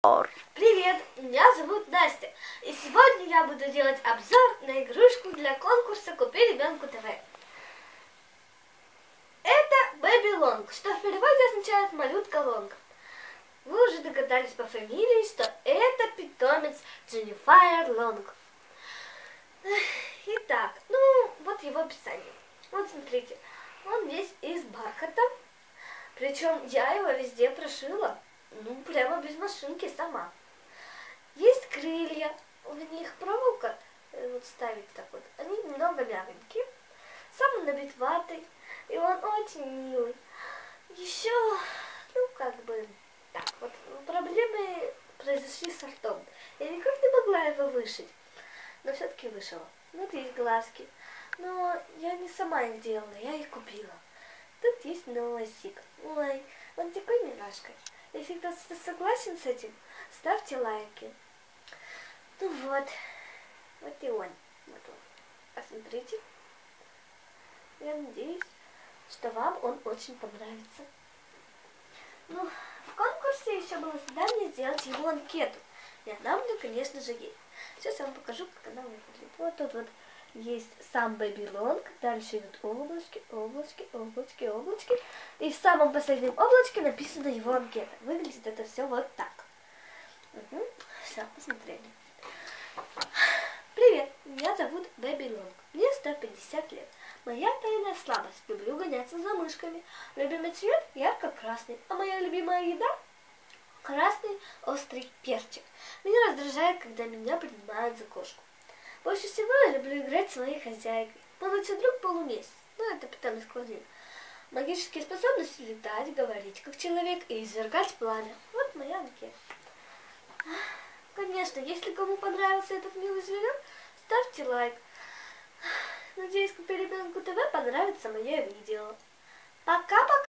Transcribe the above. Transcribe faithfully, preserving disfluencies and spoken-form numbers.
Привет, меня зовут Настя, и сегодня я буду делать обзор на игрушку для конкурса «Купи ребенку ТВ». Это Baby Long, что в переводе означает «малютка Лонг». Вы уже догадались по фамилии, что это питомец Дженнифер Лонг. Итак, ну вот его описание. Вот смотрите, он весь из бархата, причем я его везде прошила. Ну, прямо без машинки сама. Есть крылья, у них проволока, вот ставить так вот, они немного мягенькие. Сам он набит ватой, и он очень милый. Еще, ну, как бы, так вот, проблемы произошли с ртом. Я никак не могла его вышить, но все-таки вышила. Вот есть глазки, но я не сама их делала, я их купила. Тут есть носик. Ой, он такой милашка. Если кто-то согласен с этим, ставьте лайки. Ну вот, вот и он. Вот он. Посмотрите. Я надеюсь, что вам он очень понравится. Ну, в конкурсе еще было задание сделать его анкету. И она у меня, конечно же, есть. Сейчас я вам покажу, как она выглядит. Вот тут вот есть сам Baby Long, дальше идут облачки, облачки, облачки, облачки. И в самом последнем облачке написана его анкета. Выглядит это все вот так. Угу. Все, посмотрели. Привет, меня зовут Baby Long. Мне сто пятьдесят лет. Моя тайная слабость. Люблю гоняться за мышками. Любимый цвет ярко-красный. А моя любимая еда? Красный острый перчик. Меня раздражает, когда меня принимают за кошку. Больше всего я люблю играть с своей хозяйкой. Полностью друг полумесяц. Ну, это питомец Клавдин. Магические способности: летать, говорить как человек и извергать пламя. Вот моя анкета. Конечно, если кому понравился этот милый зверек, ставьте лайк. Надеюсь, «Купи ребенку ТВ» понравится мое видео. Пока-пока!